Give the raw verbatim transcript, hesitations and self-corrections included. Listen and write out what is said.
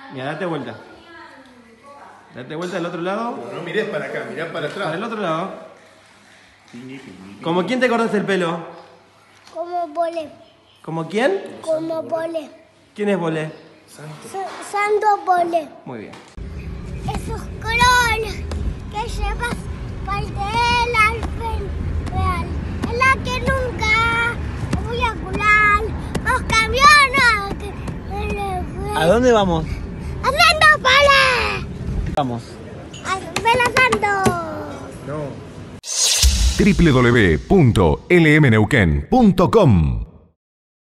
Mira, date vuelta. Date vuelta al otro lado. No, no mires para acá, mirá para atrás. Para el otro lado. ¿Como quién te cortas el pelo? Como Bolé. ¿Como quién? Como Bolé. ¿Quién es Bolé? Sa- Santo Bolé. Muy bien. Esos colores que llevas parte del alfen real. En la que nunca voy a curar los camiones. ¿A dónde vamos? ¡Haciendo Bolé! Vamos. ¡Velazando! No. w w w punto l m neuquén punto com